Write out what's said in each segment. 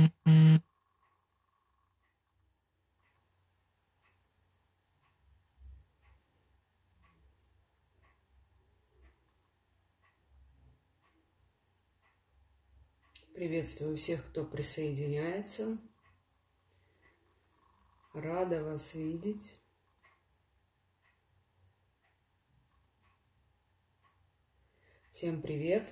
Приветствую всех, кто присоединяется. Рада вас видеть. Всем привет.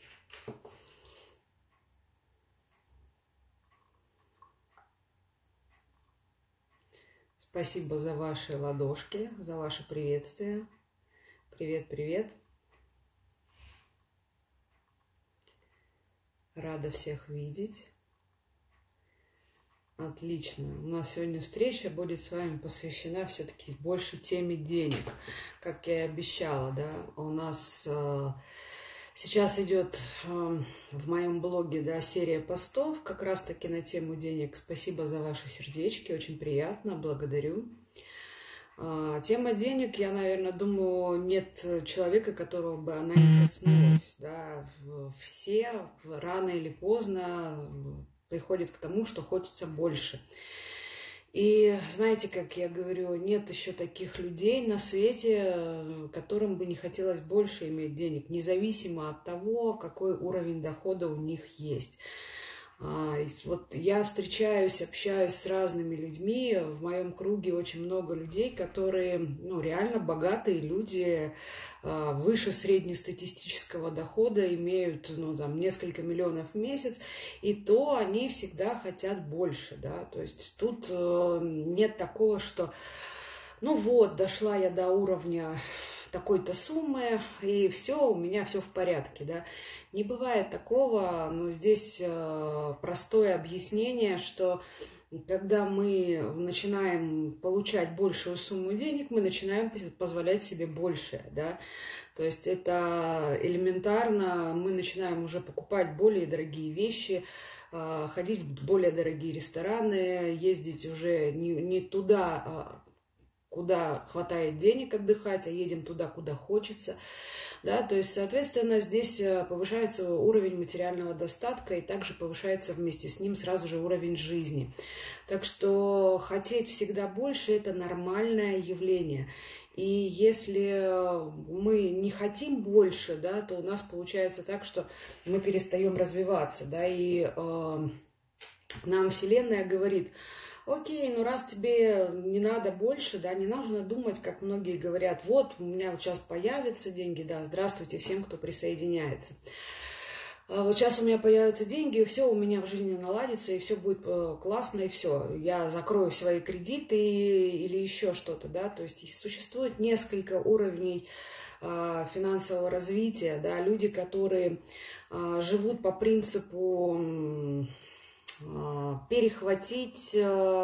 Спасибо за ваши ладошки, за ваше приветствие. Привет, привет. Рада всех видеть. Отлично. У нас сегодня встреча будет с вами посвящена все-таки больше теме денег. Как я и обещала, да, у нас сейчас идет в моем блоге, да, серия постов как раз-таки на тему денег. Спасибо за ваши сердечки, очень приятно, благодарю. Тема денег, я, наверное, думаю, нет человека, которого бы она не коснулась. Да. Все рано или поздно приходят к тому, что хочется больше. И знаете, как я говорю, нет еще таких людей на свете, которым бы не хотелось больше иметь денег, независимо от того, какой уровень дохода у них есть. Вот я встречаюсь, общаюсь с разными людьми, в моем круге очень много людей, которые, реально богатые люди, выше среднестатистического дохода, имеют, несколько миллионов в месяц, и то они всегда хотят больше, да, то есть тут нет такого, что, дошла я до уровня такой-то суммы, и все, у меня все в порядке, да. Не бывает такого, но здесь простое объяснение, что когда мы начинаем получать большую сумму денег, мы начинаем позволять себе большее, да. То есть это элементарно, мы начинаем уже покупать более дорогие вещи, ходить в более дорогие рестораны, ездить уже не туда, куда хватает денег отдыхать, а едем туда, куда хочется. Да, то есть, соответственно, здесь повышается уровень материального достатка, и также повышается вместе с ним сразу же уровень жизни. Так что хотеть всегда больше – это нормальное явление. И если мы не хотим больше, да, то у нас получается так, что мы перестаем развиваться. Да, и нам Вселенная говорит: окей, раз тебе не надо больше, да, не нужно думать, как многие говорят, вот, у меня вот сейчас появятся деньги, да, здравствуйте всем, кто присоединяется. Вот сейчас у меня появятся деньги, и все у меня в жизни наладится, и все будет классно, и все. Я закрою свои кредиты или еще что-то, да, то есть существует несколько уровней финансового развития, да, люди, которые живут по принципу перехватить,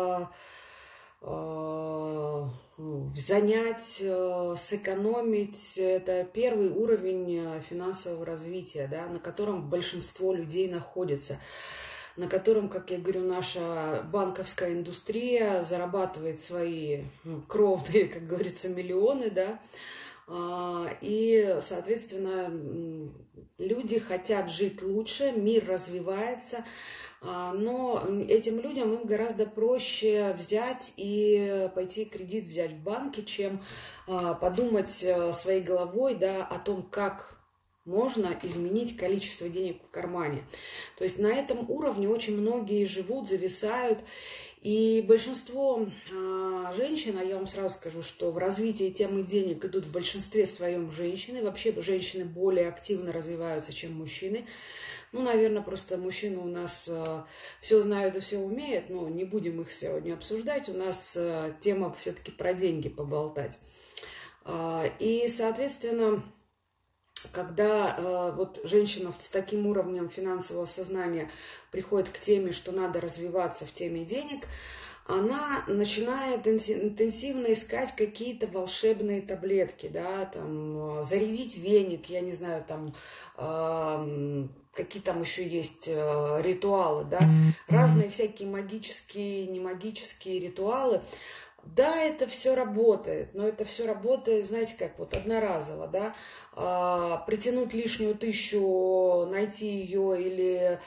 занять, сэкономить. Это первый уровень финансового развития, да, на котором большинство людей находится, на котором, как я говорю, наша банковская индустрия зарабатывает свои кровные, как говорится, миллионы, да. И, соответственно, люди хотят жить лучше, мир развивается, но этим людям им гораздо проще взять и пойти кредит взять в банке, чем подумать своей головой, да, о том, как можно изменить количество денег в кармане. То есть на этом уровне очень многие живут, зависают. И большинство женщин, а я вам сразу скажу, что в развитии темы денег идут в большинстве своем женщины. Вообще женщины более активно развиваются, чем мужчины. Наверное, просто мужчины у нас все знают и все умеют, но не будем их сегодня обсуждать. У нас тема все-таки про деньги поболтать. И, соответственно, когда вот женщина с таким уровнем финансового сознания приходит к теме, что надо развиваться в теме денег, она начинает интенсивно искать какие-то волшебные таблетки, да, там, зарядить веник, я не знаю, там, какие там еще есть ритуалы, да, разные всякие магические, немагические ритуалы. Да, это все работает, но это все работает, знаете, как вот одноразово, да, притянуть лишнюю 1000, найти ее или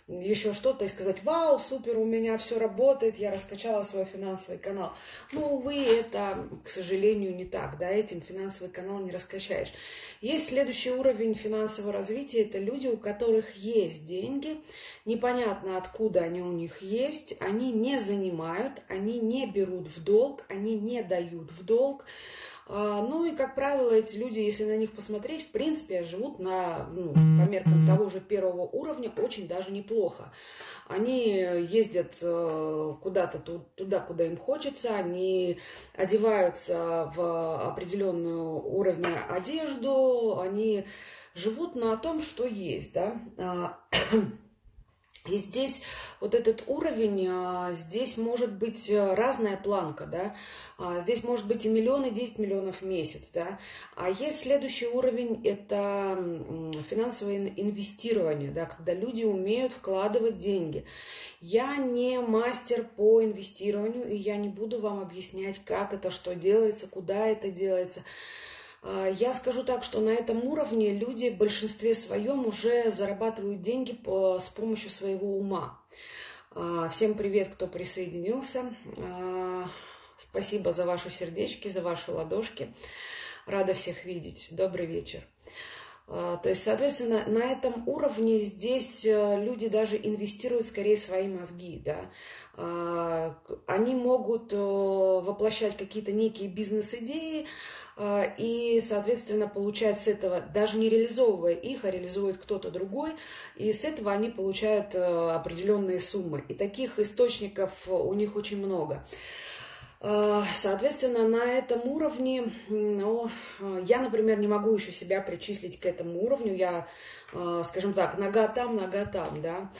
еще что-то и сказать: вау, супер, у меня все работает, я раскачала свой финансовый канал. Ну, увы, это, к сожалению, не так, да, этим финансовый канал не раскачаешь. Есть следующий уровень финансового развития, это люди, у которых есть деньги, непонятно откуда они у них есть, они не занимают, они не берут в долг, они не дают в долг. Ну и, как правило, эти люди, если на них посмотреть, в принципе, живут по меркам того же первого уровня очень даже неплохо. Они ездят куда-то туда, куда им хочется, они одеваются в определенную уровня одежду, они живут на том, что есть, да. И здесь вот этот уровень, здесь может быть разная планка, да, здесь может быть и 1 миллион, и 10 миллионов в месяц, да, а есть следующий уровень, это финансовое инвестирование, да, когда люди умеют вкладывать деньги. Я не мастер по инвестированию, и я не буду вам объяснять, как это, что делается, куда это делается. Я скажу так, что на этом уровне люди в большинстве своем уже зарабатывают деньги с помощью своего ума. Всем привет, кто присоединился. Спасибо за ваши сердечки, за ваши ладошки. Рада всех видеть. Добрый вечер. То есть, соответственно, на этом уровне здесь люди даже инвестируют скорее свои мозги, да. Они могут воплощать какие-то некие бизнес-идеи, и, соответственно, получать с этого, даже не реализовывая их, а реализует кто-то другой, и с этого они получают определенные суммы. И таких источников у них очень много. Соответственно, на этом уровне, я, например, не могу еще себя причислить к этому уровню, я, скажем так, нога там, да.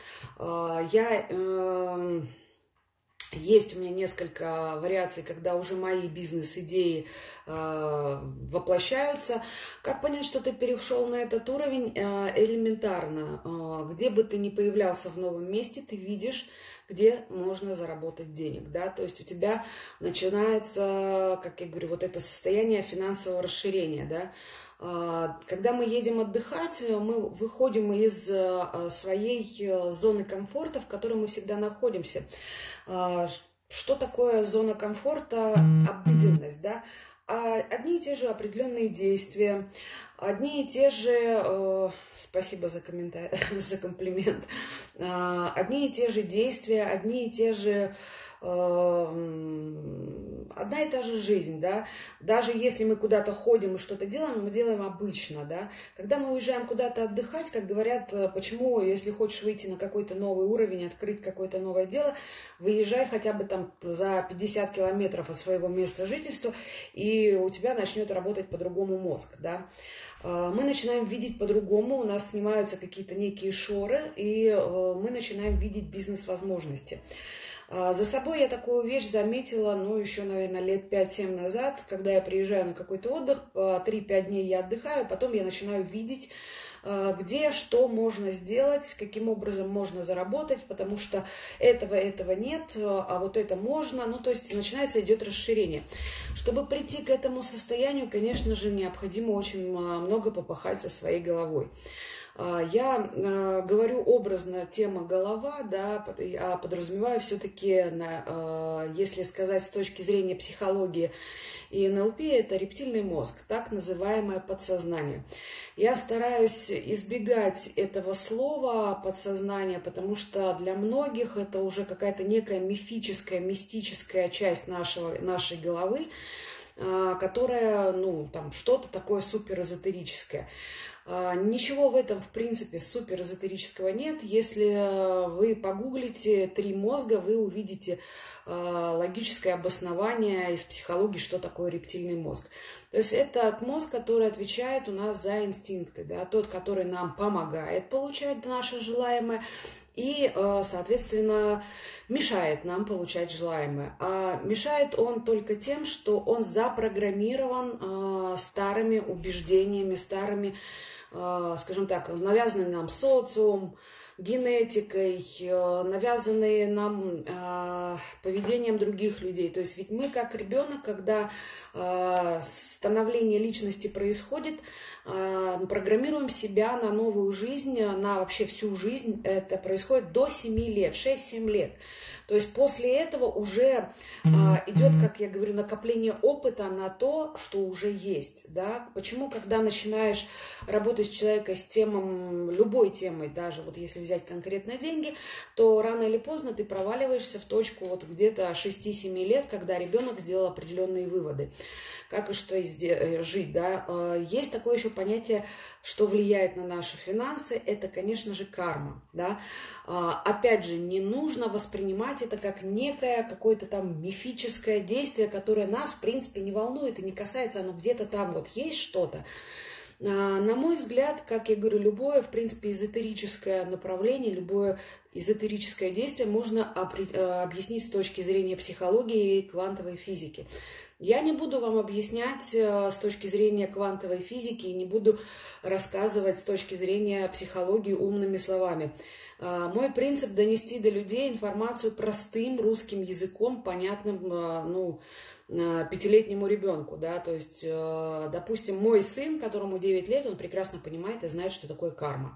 Есть у меня несколько вариаций, когда уже мои бизнес-идеи воплощаются. Как понять, что ты перешел на этот уровень? Элементарно. Где бы ты ни появлялся в новом месте, ты видишь, где можно заработать денег, да, то есть у тебя начинается, как я говорю, вот это состояние финансового расширения, да. Когда мы едем отдыхать, мы выходим из своей зоны комфорта, в которой мы всегда находимся. Что такое зона комфорта? Обыденность, да? Одни и те же определенные действия, одни и те же, спасибо за комментарий, за комплимент, одни и те же действия, одни и те же, одна и та же жизнь, да, даже если мы куда-то ходим и что-то делаем, мы делаем обычно, да, когда мы уезжаем куда-то отдыхать, как говорят, почему, если хочешь выйти на какой-то новый уровень, открыть какое-то новое дело, выезжай хотя бы там за 50 километров от своего места жительства, и у тебя начнет работать по-другому мозг, да. Мы начинаем видеть по-другому, у нас снимаются какие-то некие шоры, и мы начинаем видеть бизнес-возможности. За собой я такую вещь заметила, еще, наверное, лет 5-7 назад, когда я приезжаю на какой-то отдых, 3-5 дней я отдыхаю, потом я начинаю видеть, где что можно сделать, каким образом можно заработать, потому что этого нет, а вот это можно, то есть идет расширение. Чтобы прийти к этому состоянию, конечно же, необходимо очень много попахать со своей головой. Я говорю образно тема голова, да, а подразумеваю все-таки, если сказать с точки зрения психологии и НЛП, это рептильный мозг, так называемое подсознание. Я стараюсь избегать этого слова подсознание, потому что для многих это уже какая-то некая мифическая, мистическая часть нашей головы, которая, что-то такое суперэзотерическое. Ничего в этом, в принципе, суперэзотерического нет. Если вы погуглите 3 мозга, вы увидите логическое обоснование из психологии, что такое рептильный мозг. То есть это мозг, который отвечает у нас за инстинкты, да, тот, который нам помогает получать наше желаемое и, соответственно, мешает нам получать желаемое. А мешает он только тем, что он запрограммирован старыми убеждениями, старыми, скажем так, навязанными нам социумом, генетикой, навязанные нам поведением других людей. То есть ведь мы как ребенок, когда становление личности происходит, программируем себя на новую жизнь, на вообще всю жизнь. Это происходит до 7 лет, 6-7 лет. То есть после этого уже идет, как я говорю, накопление опыта на то, что уже есть. Да? Почему, когда начинаешь работать с человеком с темой, любой темой, даже вот если взять конкретно деньги, то рано или поздно ты проваливаешься в точку вот где-то 6-7 лет, когда ребенок сделал определенные выводы. Как и что жить, да. Есть такое еще понятие, что влияет на наши финансы, это, конечно же, карма, да. Опять же, не нужно воспринимать это как некое какое-то там мифическое действие, которое нас, в принципе, не волнует и не касается, оно где-то там вот есть что-то. На мой взгляд, как я говорю, любое, в принципе, эзотерическое направление, любое эзотерическое действие можно объяснить с точки зрения психологии и квантовой физики. Я не буду вам объяснять с точки зрения квантовой физики и не буду рассказывать с точки зрения психологии умными словами. Мой принцип – донести до людей информацию простым русским языком, понятным, пятилетнему ребенку, да, то есть, допустим, мой сын, которому 9 лет, он прекрасно понимает и знает, что такое карма.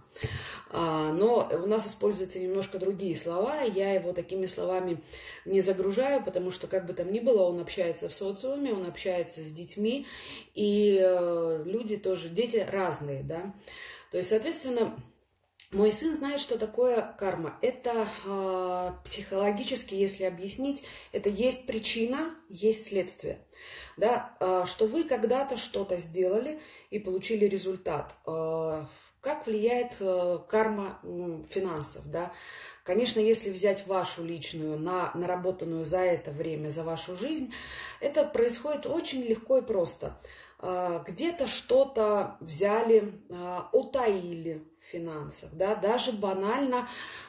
Но у нас используются немножко другие слова, и я его такими словами не загружаю, потому что, как бы там ни было, он общается в социуме, он общается с детьми, и люди тоже, дети разные, да, то есть, соответственно, мой сын знает, что такое карма. Это психологически, если объяснить, это есть причина, есть следствие. Да? Что вы когда-то что-то сделали и получили результат. Как влияет карма финансов? Да? Конечно, если взять вашу личную, наработанную за это время, за вашу жизнь, это происходит очень легко и просто. Где-то что-то взяли, утаили в финансах, да, даже банально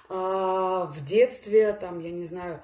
в детстве, там, я не знаю,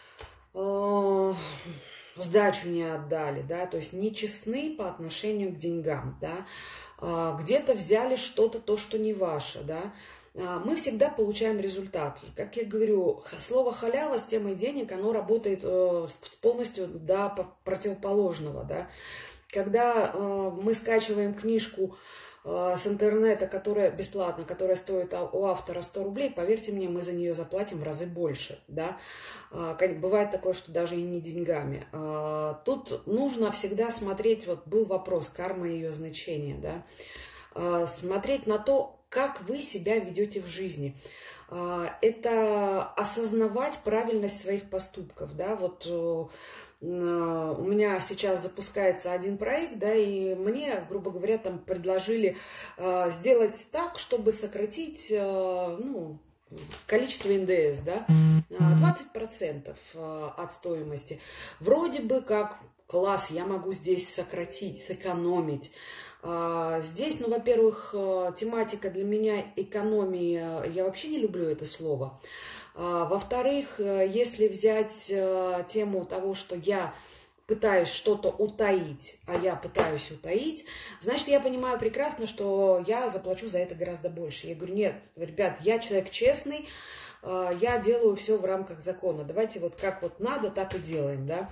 сдачу не отдали, да, то есть нечестны по отношению к деньгам, да, где-то взяли что-то, то, что не ваше, да. Мы всегда получаем результат. Как я говорю, слово халява с темой денег, оно работает полностью до противоположного, да. Когда мы скачиваем книжку с интернета, которая бесплатно, которая стоит у автора 100 рублей, поверьте мне, мы за нее заплатим в разы больше. Да? Бывает такое, что даже и не деньгами. Тут нужно всегда смотреть, вот был вопрос, карма и ее значение, да? Смотреть на то, как вы себя ведете в жизни. Это осознавать правильность своих поступков. Да? Вот у меня сейчас запускается один проект, да, и мне, грубо говоря, там предложили сделать так, чтобы сократить количество НДС, да, 20% от стоимости. Вроде бы как класс, я могу здесь сократить, сэкономить. Здесь, во-первых, тематика для меня экономии, я вообще не люблю это слово. Во-вторых, если взять тему того, что я пытаюсь что-то утаить, а я пытаюсь утаить, значит, я понимаю прекрасно, что я заплачу за это гораздо больше. Я говорю, нет, ребят, я человек честный, я делаю все в рамках закона. Давайте вот как вот надо, так и делаем, да.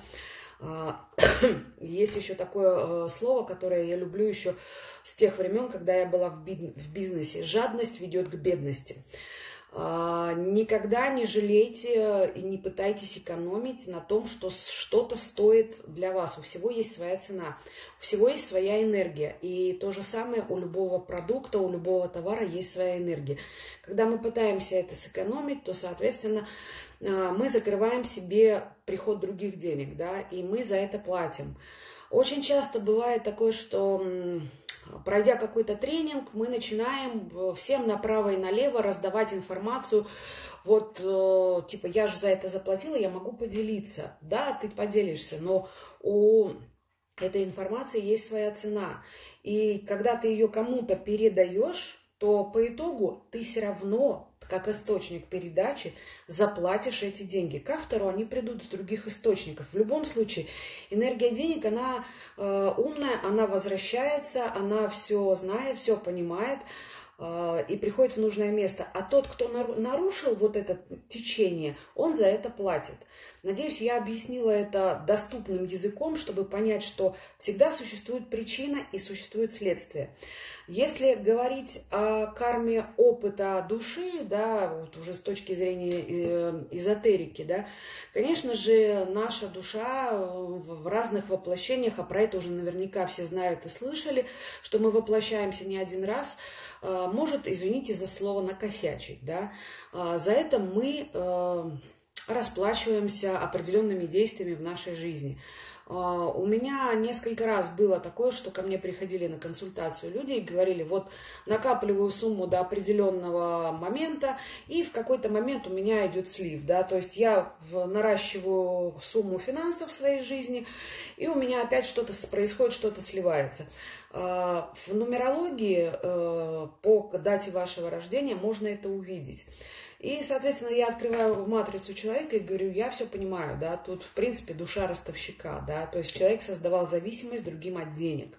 Есть еще такое слово, которое я люблю еще с тех времен, когда я была в бизнесе. Жадность ведет к бедности. Никогда не жалейте и не пытайтесь экономить на том, что что-то стоит для вас. У всего есть своя цена, у всего есть своя энергия. И то же самое у любого продукта, у любого товара есть своя энергия. Когда мы пытаемся это сэкономить, то, соответственно, мы закрываем себе приход других денег, да, и мы за это платим. Очень часто бывает такое, что пройдя какой-то тренинг, мы начинаем всем направо и налево раздавать информацию. Вот, типа, я же за это заплатила, я могу поделиться. Да, ты поделишься, но у этой информации есть своя цена. И когда ты ее кому-то передаешь, то по итогу ты все равно, как источник передачи, заплатишь эти деньги. К автору они придут с других источников. В любом случае, энергия денег, она умная, она возвращается, она все знает, все понимает. и приходит в нужное место. А тот, кто нарушил вот это течение, он за это платит. Надеюсь, я объяснила это доступным языком, чтобы понять, что всегда существует причина и существует следствие. Если говорить о карме опыта души, да, вот уже с точки зрения эзотерики, да, конечно же, наша душа в разных воплощениях, а про это уже наверняка все знают и слышали, что мы воплощаемся не один раз, может, извините за слово, накосячить, да. За это мы расплачиваемся определенными действиями в нашей жизни. У меня несколько раз было такое, что ко мне приходили на консультацию люди и говорили, вот накапливаю сумму до определенного момента, и в какой-то момент у меня идет слив, да, то есть я наращиваю сумму финансов в своей жизни, и у меня опять что-то происходит, что-то сливается. В нумерологии по дате вашего рождения можно это увидеть. И, соответственно, я открываю матрицу человека и говорю, я все понимаю, да, тут, в принципе, душа ростовщика, да, то есть человек создавал зависимость другим от денег.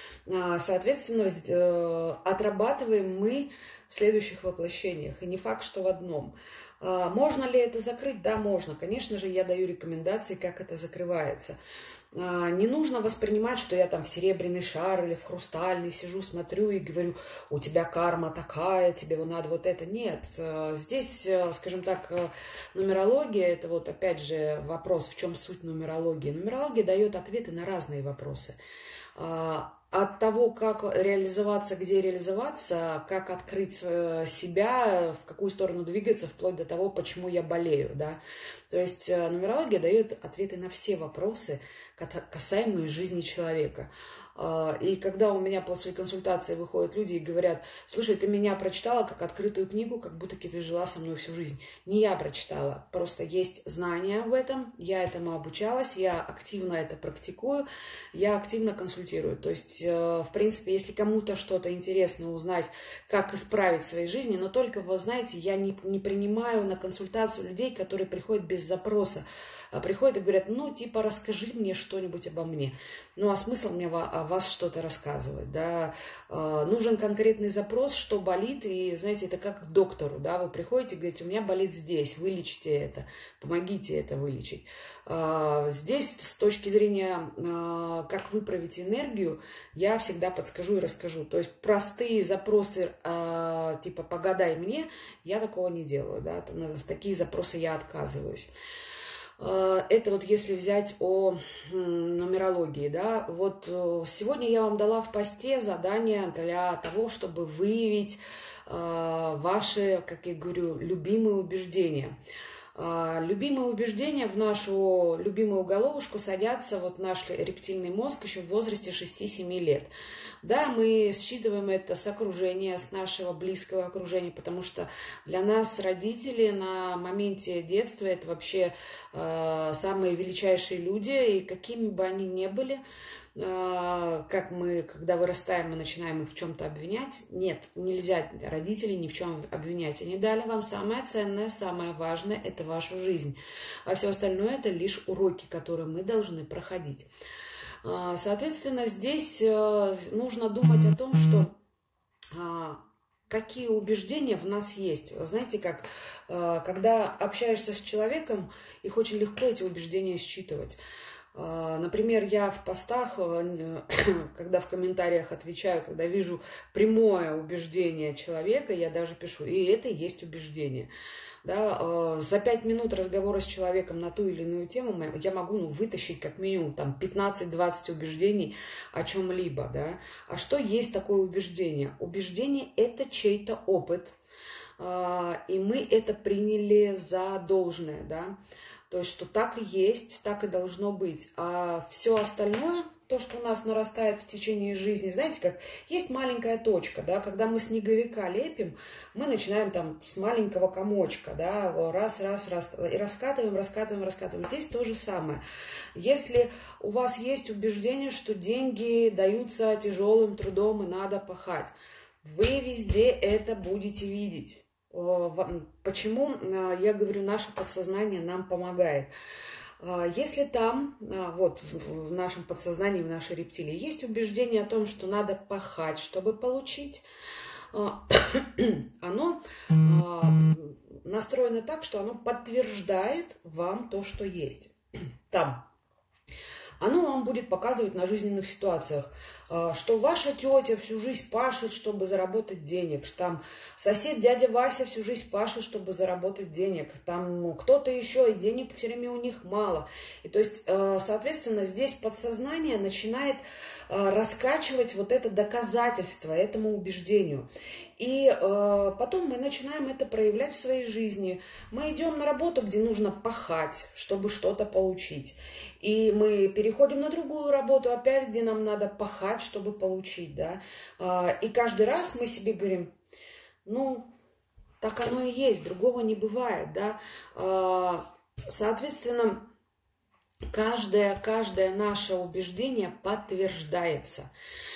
Соответственно, отрабатываем мы в следующих воплощениях, и не факт, что в одном. Можно ли это закрыть? Да, можно. Конечно же, я даю рекомендации, как это закрывается. Не нужно воспринимать, что я там в серебряный шар или в хрустальный сижу, смотрю и говорю, у тебя карма такая, тебе надо вот это. Нет, здесь, скажем так, нумерология, это вот опять же вопрос, в чем суть нумерологии. Нумерология дает ответы на разные вопросы. От того, как реализоваться, где реализоваться, как открыть себя, в какую сторону двигаться, вплоть до того, почему я болею. Да? То есть нумерология дает ответы на все вопросы, касаемые жизни человека. И когда у меня после консультации выходят люди и говорят, слушай, ты меня прочитала как открытую книгу, как будто ты жила со мной всю жизнь. Не я прочитала, просто есть знания об этом, я этому обучалась, я активно это практикую, я активно консультирую. То есть, в принципе, если кому-то что-то интересно узнать, как исправить в своей жизни, но только, вы знаете, я не принимаю на консультацию людей, которые приходят без запроса. Приходят и говорят, ну, типа, расскажи мне что-нибудь обо мне. Ну, а смысл мне о вас что-то рассказывать, да? Нужен конкретный запрос, что болит, и, знаете, это как к доктору, да? Вы приходите и говорите, у меня болит здесь, вылечите это, помогите это вылечить. Здесь, с точки зрения, как выправить энергию, я всегда подскажу и расскажу. То есть простые запросы, типа, погадай мне, я такого не делаю, да? В такие запросы я отказываюсь. Это вот если взять о нумерологии, да, вот сегодня я вам дала в посте задание для того, чтобы выявить ваши, как я говорю, любимые убеждения. Любимые убеждения в нашу любимую головушку садятся вот наш рептильный мозг еще в возрасте 6-7 лет. Да, мы считываем это с окружения, с нашего близкого окружения, потому что для нас родители на моменте детства это вообще самые величайшие люди, и какими бы они ни были, как мы, когда вырастаем, мы начинаем их в чем-то обвинять. Нет, нельзя родителей ни в чем обвинять. Они дали вам самое ценное, самое важное, это вашу жизнь. А все остальное это лишь уроки, которые мы должны проходить. Соответственно, здесь нужно думать о том, что какие убеждения в нас есть. Вы знаете, как когда общаешься с человеком, их очень легко эти убеждения считывать. Например, я в постах, когда в комментариях отвечаю, когда вижу прямое убеждение человека, я даже пишу, и это и есть убеждение. Да, за 5 минут разговора с человеком на ту или иную тему я могу вытащить как минимум там, 15-20 убеждений о чем-либо. Да? А что есть такое убеждение? Убеждение – это чей-то опыт, и мы это приняли за должное. Да? То есть, что так и есть, так и должно быть. А все остальное, то, что у нас нарастает в течение жизни, знаете, как есть маленькая точка, да, когда мы снеговика лепим, мы начинаем там с маленького комочка, да, раз, и раскатываем. Здесь то же самое. Если у вас есть убеждение, что деньги даются тяжелым трудом и надо пахать, вы везде это будете видеть. Почему, я говорю, наше подсознание нам помогает? Если там, вот в нашем подсознании, в нашей рептилии, есть убеждение о том, что надо пахать, чтобы получить, оно настроено так, что оно подтверждает вам то, что есть там. Оно вам будет показывать на жизненных ситуациях, что ваша тетя всю жизнь пашет, чтобы заработать денег, что там сосед дядя Вася всю жизнь пашет, чтобы заработать денег, там кто-то еще, и денег все время у них мало. И то есть, соответственно, здесь подсознание начинает раскачивать вот это доказательство этому убеждению. И потом мы начинаем это проявлять в своей жизни. Мы идем на работу, где нужно пахать, чтобы что-то получить. И мы переходим на другую работу, опять, где нам надо пахать, чтобы получить. Да? И каждый раз мы себе говорим, ну, так оно и есть, другого не бывает. Да? Соответственно, каждое наше убеждение подтверждается.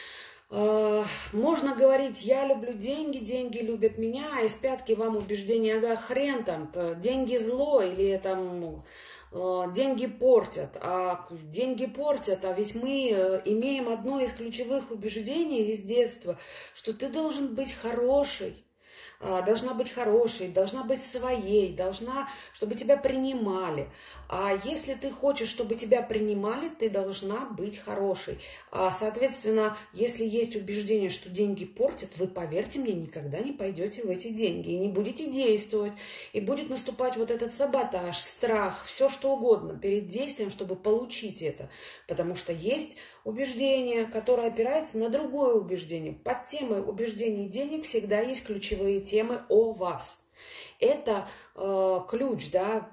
Можно говорить, я люблю деньги, деньги любят меня, а из пятки вам убеждение, ага, хрен там, деньги зло, или там деньги портят, а ведь мы имеем одно из ключевых убеждений из детства, что ты должен быть хороший. Должна быть хорошей, должна быть своей, чтобы тебя принимали. А если ты хочешь, чтобы тебя принимали, ты должна быть хорошей. Соответственно, если есть убеждение, что деньги портят, вы, поверьте мне, никогда не пойдете в эти деньги и не будете действовать. И будет наступать вот этот саботаж, страх, все что угодно перед действием, чтобы получить это. Потому что есть убеждение, которое опирается на другое убеждение. Под темой убеждений денег всегда есть ключевые темы о вас. Это ключ, да,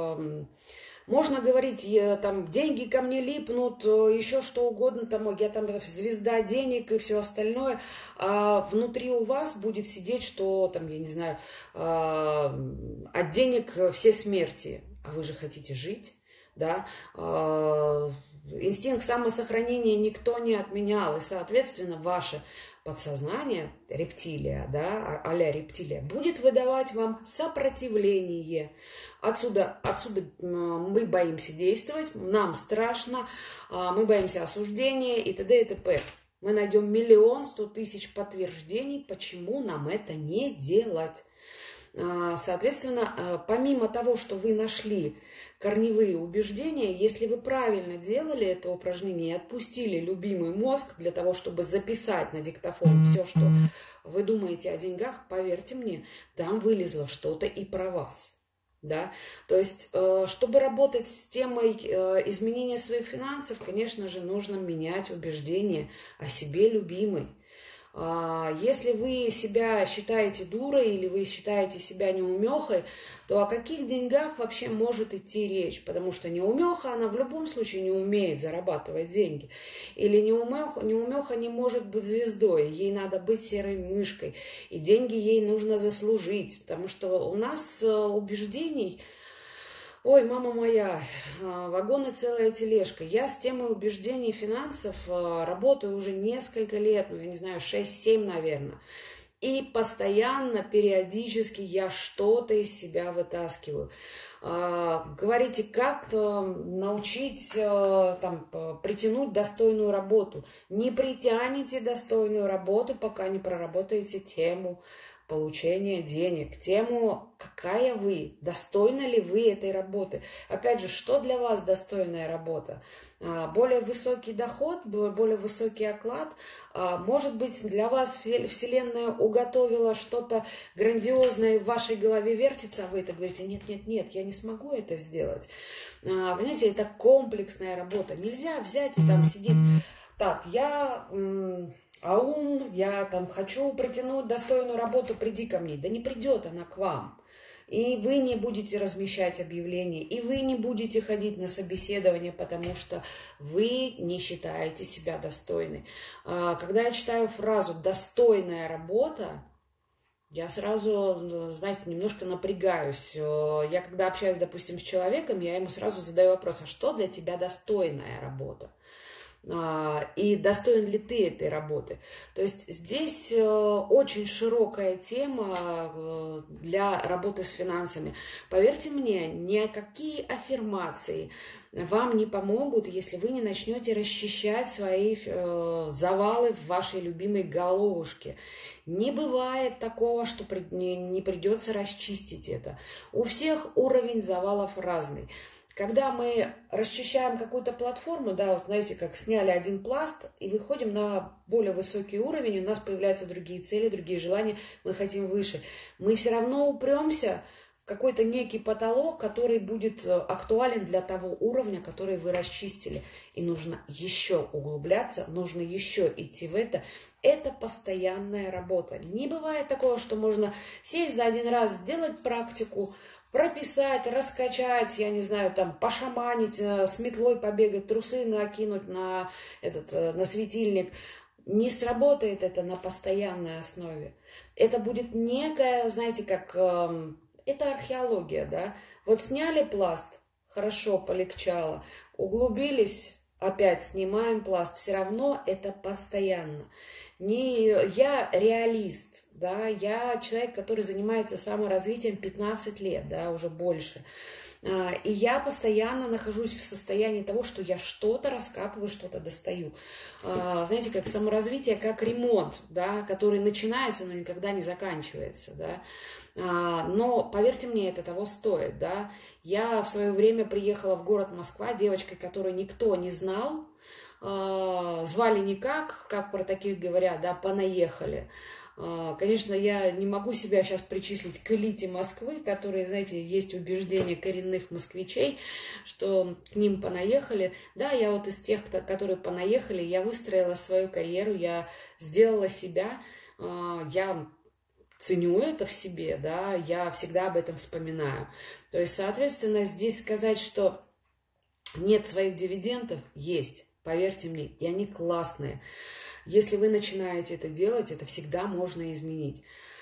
можно говорить, там, деньги ко мне липнут, еще что угодно, там, я там звезда денег и все остальное, а внутри у вас будет сидеть, что, там, я не знаю, от денег все смерти, а вы же хотите жить, да, инстинкт самосохранения никто не отменял, и, соответственно, ваше подсознание, рептилия, да, а-ля рептилия, будет выдавать вам сопротивление. Отсюда мы боимся действовать, нам страшно, мы боимся осуждения и т.д. и т.п. Мы найдем 1 100 000 подтверждений, почему нам это не делать. Соответственно, помимо того, что вы нашли корневые убеждения, если вы правильно делали это упражнение и отпустили любимый мозг для того, чтобы записать на диктофон все, что вы думаете о деньгах, поверьте мне, там вылезло что-то и про вас. Да? То есть, чтобы работать с темой изменения своих финансов, конечно же, нужно менять убеждения о себе любимой. Если вы себя считаете дурой или вы считаете себя неумехой, то о каких деньгах вообще может идти речь? Потому что неумеха, она в любом случае не умеет зарабатывать деньги. Или неумеха не может быть звездой, ей надо быть серой мышкой. И деньги ей нужно заслужить. Потому что у нас убеждений... Ой, мама моя, вагон и целая тележка. Я с темой убеждений финансов работаю уже несколько лет, я не знаю, 6-7, наверное. И постоянно, периодически я что-то из себя вытаскиваю. Говорите, как научить притянуть достойную работу. Не притянете достойную работу, пока не проработаете тему получения денег, тему, какая вы, достойны ли вы этой работы. Опять же, что для вас достойная работа? Более высокий доход, более высокий оклад. Может быть, для вас Вселенная уготовила что-то грандиозное, в вашей голове вертится, а вы это говорите, нет, я не смогу это сделать. Понимаете, это комплексная работа. Нельзя взять и там сидеть, так, я там хочу притянуть достойную работу, приди ко мне. Да не придет она к вам. И вы не будете размещать объявления, и вы не будете ходить на собеседование, потому что вы не считаете себя достойной. Когда я читаю фразу «достойная работа», я сразу, знаете, немножко напрягаюсь. Я когда общаюсь, допустим, с человеком, я ему сразу задаю вопрос, а что для тебя достойная работа? и достоин ли ты этой работы. То есть здесь очень широкая тема для работы с финансами. Поверьте мне, никакие аффирмации вам не помогут, если вы не начнете расчищать свои завалы в вашей любимой головушке. Не бывает такого, что не придется расчистить это. У всех уровень завалов разный. Когда мы расчищаем какую-то платформу, да, вот знаете, как сняли один пласт и выходим на более высокий уровень, у нас появляются другие цели, другие желания, мы хотим выше. Мы все равно упремся в какой-то некий потолок, который будет актуален для того уровня, который вы расчистили. И нужно еще углубляться, нужно еще идти в это. Это постоянная работа. Не бывает такого, что можно сесть за один раз, сделать практику, прописать, раскачать, я не знаю, там, пошаманить, с метлой побегать, трусы накинуть на светильник. Не сработает это на постоянной основе. Это будет некая, знаете, как... это археология, да. Вот сняли пласт, хорошо, полегчало. Углубились, опять снимаем пласт. Все равно это постоянно. Я реалист, да, я человек, который занимается саморазвитием 15 лет, да, уже больше. И я постоянно нахожусь в состоянии того, что я что-то раскапываю, что-то достаю. Знаете, как саморазвитие, как ремонт, да, который начинается, но никогда не заканчивается, да. Но, поверьте мне, это того стоит, да. Я в свое время приехала в город Москва девочкой, которую никто не знал, звали никак, как про таких говорят, да, понаехали. Конечно, я не могу себя сейчас причислить к элите Москвы, которые, знаете, есть убеждения коренных москвичей, что к ним понаехали. Да, я вот из тех, которые понаехали, я выстроила свою карьеру, я сделала себя, я ценю это в себе, да, я всегда об этом вспоминаю. То есть, соответственно, здесь сказать, что нет своих дивидендов, есть. Поверьте мне, и они классные. Если вы начинаете это делать, это всегда можно изменить.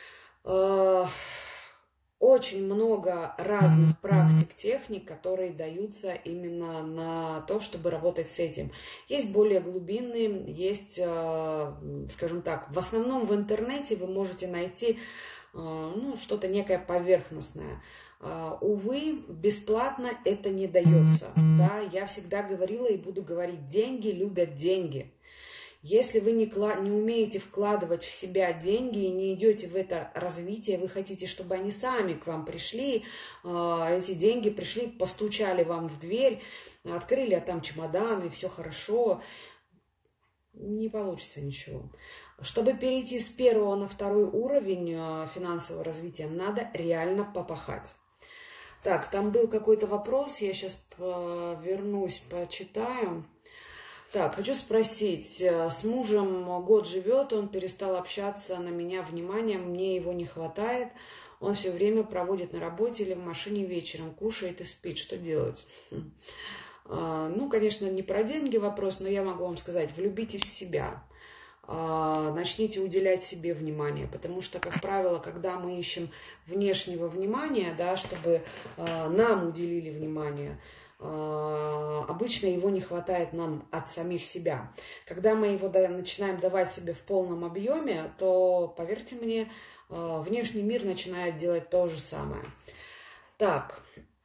Очень много разных практик, техник, которые даются именно на то, чтобы работать с этим. Есть более глубинные, есть, скажем так, в основном в интернете вы можете найти что-то некое поверхностное. Увы, бесплатно это не дается. Да? Я всегда говорила и буду говорить, деньги любят деньги. Если вы не умеете вкладывать в себя деньги и не идете в это развитие, вы хотите, чтобы они сами к вам пришли, эти деньги пришли, постучали вам в дверь, открыли, а там чемодан, и все хорошо, не получится ничего. Чтобы перейти с первого на второй уровень финансового развития, надо реально попахать. Так, там был какой-то вопрос, я сейчас вернусь, почитаю. Так, хочу спросить, с мужем год живет, он перестал общаться на меня вниманием, мне его не хватает, он все время проводит на работе или в машине вечером, кушает и спит, что делать? Ну, конечно, не про деньги вопрос, но я могу вам сказать, влюбитесь в себя. Начните уделять себе внимание, потому что, как правило, когда мы ищем внешнего внимания, да, чтобы нам уделили внимание, обычно его не хватает нам от самих себя. Когда мы его начинаем давать себе в полном объеме, то, поверьте мне, внешний мир начинает делать то же самое. Так,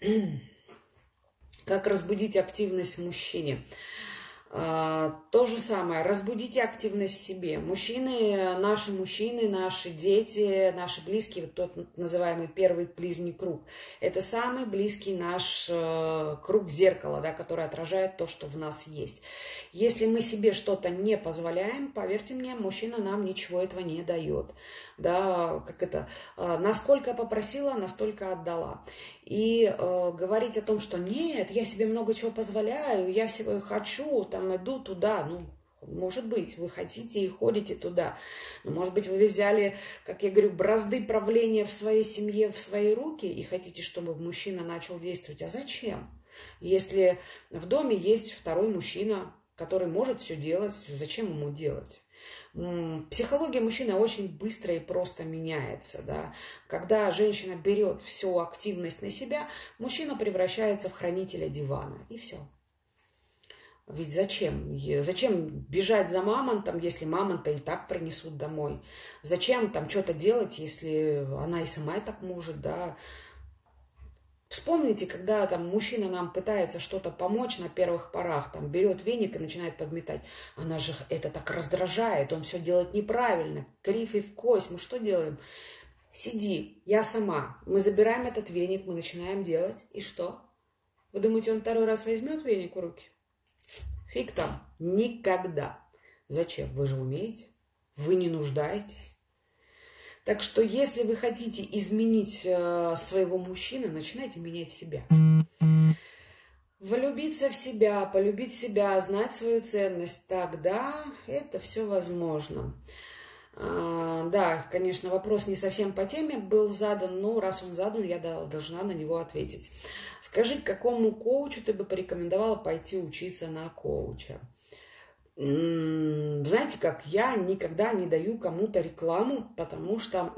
как разбудить активность в мужчине? То же самое, разбудите активность в себе. Мужчины, наши дети, наши близкие, вот тот называемый первый ближний круг, это самый близкий наш круг зеркала, да, который отражает то, что в нас есть. Если мы себе что-то не позволяем, поверьте мне, мужчина нам ничего этого не дает. Да, насколько попросила, настолько отдала. И говорить о том, что нет, я себе много чего позволяю, я себе хочу, там иду туда, может быть, вы хотите и ходите туда. Но, может быть, вы взяли, как я говорю, бразды правления в своей семье в свои руки и хотите, чтобы мужчина начал действовать. А зачем? Если в доме есть второй мужчина, который может все делать, зачем ему делать? Психология мужчины очень быстро и просто меняется. Да? Когда женщина берет всю активность на себя, мужчина превращается в хранителя дивана. И все. Ведь зачем? Зачем бежать за мамонтом, если мамонта и так принесут домой? Зачем там что-то делать, если она и сама и так может, да? Вспомните, когда там мужчина нам пытается что-то помочь на первых порах, там берет веник и начинает подметать. Она же это так раздражает, он все делает неправильно, кривь и в кость. Мы что делаем? Сиди, я сама. Мы забираем этот веник, мы начинаем делать. И что? Вы думаете, он второй раз возьмет веник в руки? Фиг там. Никогда. Зачем? Вы же умеете. Вы не нуждаетесь. Так что, если вы хотите изменить своего мужчину, начинайте менять себя. Влюбиться в себя, полюбить себя, знать свою ценность, тогда это все возможно. Да, конечно, вопрос не совсем по теме был задан, но раз он задан, я должна на него ответить. Скажи, к какому коучу ты бы порекомендовала пойти учиться на коуча? Знаете как, я никогда не даю кому-то рекламу, потому что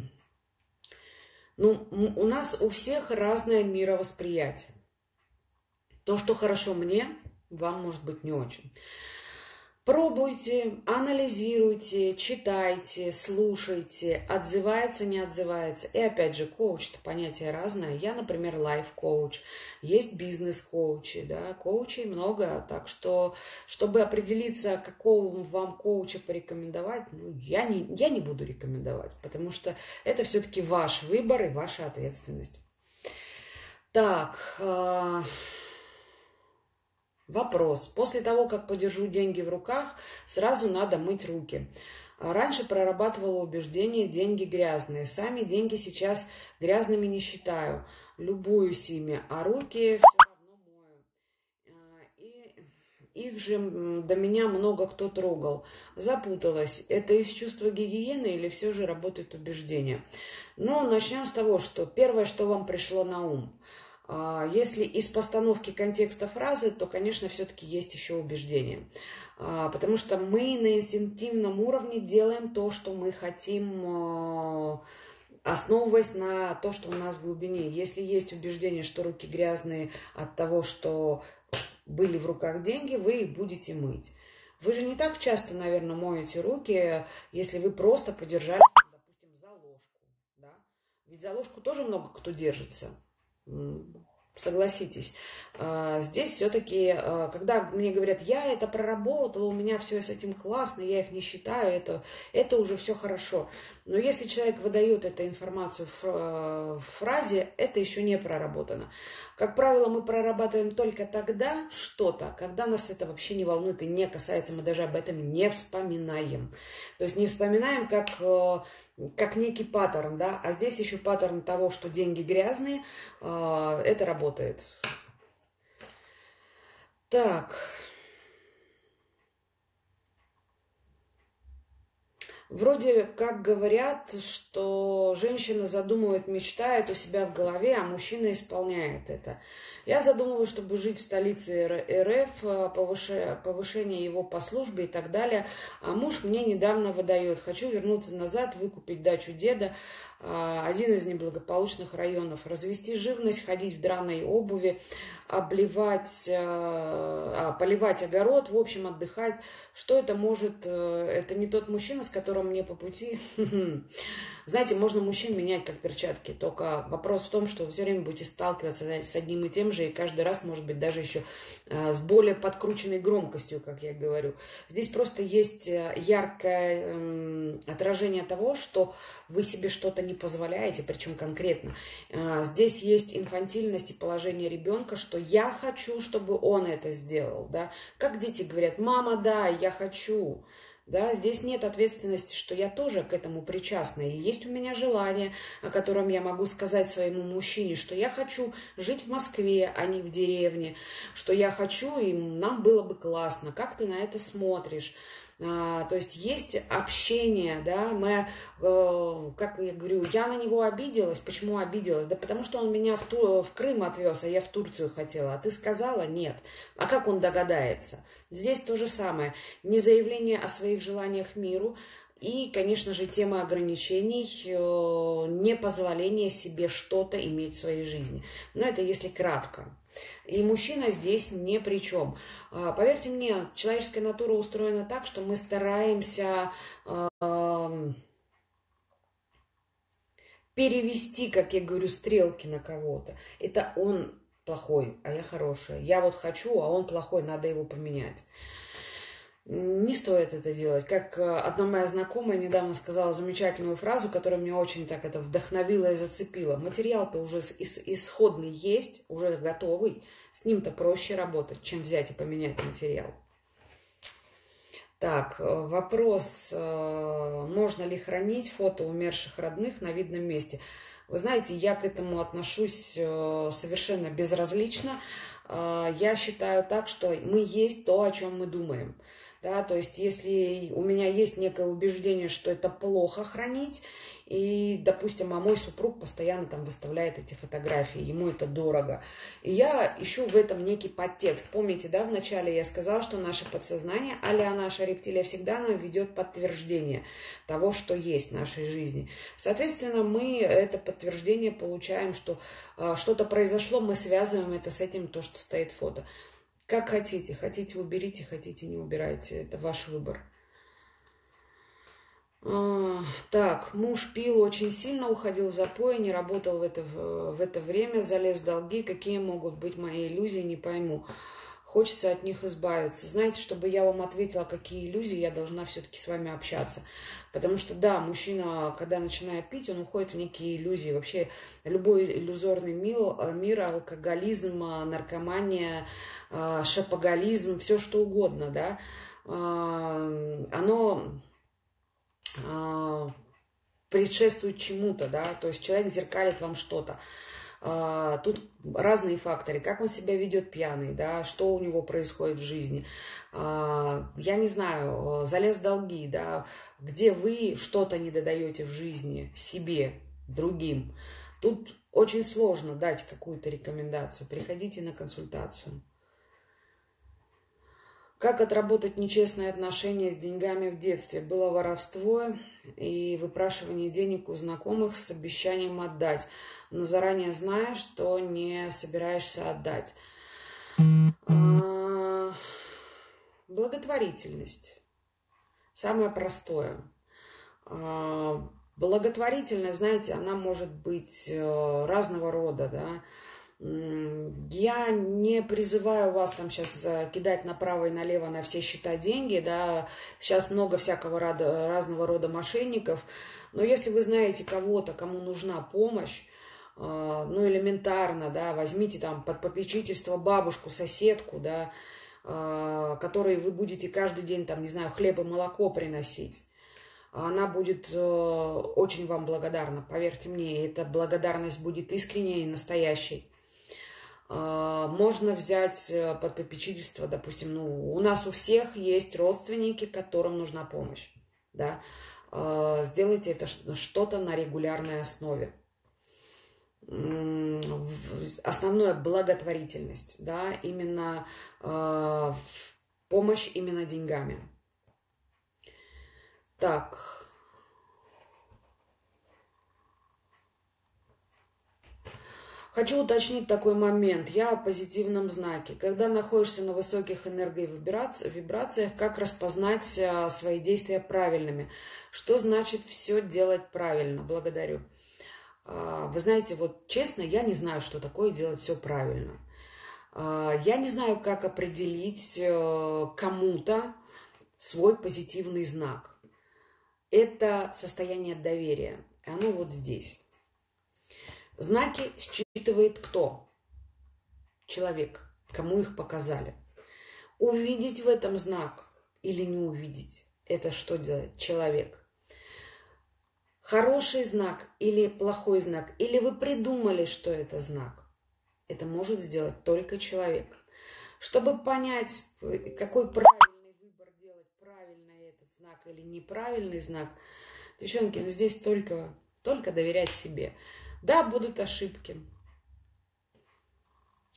у нас у всех разное мировосприятие. То, что хорошо мне, вам может быть не очень. Пробуйте, анализируйте, читайте, слушайте, отзывается, не отзывается. И опять же, коуч – это понятие разное. Я, например, лайф-коуч, есть бизнес-коучи, да, коучей много. Так что, чтобы определиться, какого вам коуча порекомендовать, я не буду рекомендовать, потому что это все-таки ваш выбор и ваша ответственность. Так, вопрос. После того, как подержу деньги в руках, сразу надо мыть руки. Раньше прорабатывала убеждение «деньги грязные». Сами деньги сейчас грязными не считаю. Любуюсь ими, а руки все равно мою. И их же до меня много кто трогал. Запуталась. Это из чувства гигиены или все же работает убеждение? Но начнем с того, что первое, что вам пришло на ум. Если из постановки контекста фразы, то, конечно, все-таки есть еще убеждение. Потому что мы на инстинктивном уровне делаем то, что мы хотим, основываясь на то, что у нас в глубине. Если есть убеждение, что руки грязные от того, что были в руках деньги, вы их будете мыть. Вы же не так часто, наверное, моете руки, если вы просто подержали, допустим, за ложку. Да? Ведь за ложку тоже много кто держится. Согласитесь, здесь все-таки, когда мне говорят, я это проработала, у меня все с этим классно, я их не считаю, это уже все хорошо. Но если человек выдает эту информацию в фразе, это еще не проработано. Как правило, мы прорабатываем только тогда что-то, когда нас это вообще не волнует и не касается, мы даже об этом не вспоминаем. То есть не вспоминаем как некий паттерн, да, а здесь еще паттерн того, что деньги грязные, это работает. Так. Вроде как говорят, что женщина задумывает, мечтает у себя в голове, а мужчина исполняет это. Я задумываюсь, чтобы жить в столице РФ, повышение его по службе и так далее. А муж мне недавно выдает. Хочу вернуться назад, выкупить дачу деда, один из неблагополучных районов. Развести живность, ходить в драной обуви, поливать огород, в общем, отдыхать. Что это может? Это не тот мужчина, с которым мне по пути. Знаете, можно мужчин менять как перчатки, только вопрос в том, что вы все время будете сталкиваться с одним и тем же, и каждый раз, может быть, даже еще с более подкрученной громкостью, как я говорю. Здесь просто есть яркое отражение того, что вы себе что-то не позволяете, причем конкретно. Здесь есть инфантильность и положение ребенка, что я хочу, чтобы он это сделал. Да? Как дети говорят, мама, да, я хочу. Да, здесь нет ответственности, что я тоже к этому причастна. И есть у меня желание, о котором я могу сказать своему мужчине, что я хочу жить в Москве, а не в деревне, что я хочу, и нам было бы классно. Как ты на это смотришь? То есть есть общение, да, как я говорю, я на него обиделась. Почему обиделась? Да потому что он меня в Крым отвез, а я в Турцию хотела. А ты сказала нет. А как он догадается? Здесь то же самое. Не заявление о своих желаниях миру и, конечно же, тема ограничений, не позволение себе что-то иметь в своей жизни. Но это если кратко. И мужчина здесь ни при чем. Поверьте мне, человеческая натура устроена так, что мы стараемся перевести, как я говорю, стрелки на кого-то. Это он плохой, а я хорошая. Я вот хочу, а он плохой, надо его поменять. Не стоит это делать. Как одна моя знакомая недавно сказала замечательную фразу, которая меня очень так это вдохновила и зацепила. Материал-то уже исходный есть, уже готовый. С ним-то проще работать, чем взять и поменять материал. Так, вопрос, можно ли хранить фото умерших родных на видном месте? Вы знаете, я к этому отношусь совершенно безразлично. Я считаю так, что мы есть то, о чем мы думаем. Да, то есть, если у меня есть некое убеждение, что это плохо хранить, и, допустим, а мой супруг постоянно там выставляет эти фотографии, ему это дорого. И я ищу в этом некий подтекст. Помните, да, вначале я сказала, что наше подсознание, а-ля наша рептилия, всегда нам ведет подтверждение того, что есть в нашей жизни. Соответственно, мы это подтверждение получаем, что что-то произошло, мы связываем это с этим, то, что стоит фото. Как хотите. Хотите, уберите, хотите, не убирайте. Это ваш выбор. Так, муж пил очень сильно, уходил в запой, не работал в это время, залез в долги. Какие могут быть мои иллюзии, не пойму. Хочется от них избавиться. Знаете, чтобы я вам ответила, какие иллюзии, я должна все-таки с вами общаться. Потому что, да, мужчина, когда начинает пить, он уходит в некие иллюзии. Вообще, любой иллюзорный мир, алкоголизм, наркомания, шопоголизм, все что угодно, да, оно предшествует чему-то, да, то есть человек зеркалит вам что-то. Тут разные факторы, как он себя ведет пьяный, да, что у него происходит в жизни. Я не знаю, залез в долги, да, где вы что-то не додаете в жизни себе, другим. Тут очень сложно дать какую-то рекомендацию. Приходите на консультацию. Как отработать нечестные отношения с деньгами в детстве? Было воровство и выпрашивание денег у знакомых с обещанием отдать, но заранее зная, что не собираешься отдать. Благотворительность. Самое простое. Благотворительность, знаете, она может быть разного рода, да. Я не призываю вас там сейчас кидать направо и налево на все счета деньги, да, сейчас много всякого разного рода мошенников, но если вы знаете кого-то, кому нужна помощь, ну, элементарно, да, возьмите там под попечительство бабушку, соседку, да, которой вы будете каждый день, там, не знаю, хлеб и молоко приносить. Она будет очень вам благодарна, поверьте мне, эта благодарность будет искренней и настоящей. Можно взять под попечительство, допустим, ну, у нас у всех есть родственники, которым нужна помощь, да, сделайте это что-то на регулярной основе. Основное благотворительность, да, именно помощь именно деньгами. Так. Хочу уточнить такой момент. Я о позитивном знаке. Когда находишься на высоких энерговибрациях, как распознать свои действия правильными? Что значит все делать правильно? Благодарю. Вы знаете, вот честно, я не знаю, что такое делать все правильно. Я не знаю, как определить кому-то свой позитивный знак. Это состояние доверия. И оно вот здесь. Знаки считывает кто? Человек, кому их показали. Увидеть в этом знак или не увидеть, это что делает человек? Хороший знак или плохой знак, или вы придумали, что это знак, это может сделать только человек. Чтобы понять, какой правильный выбор делать, правильный этот знак или неправильный знак, девчонки, ну здесь только доверять себе. Да, будут ошибки.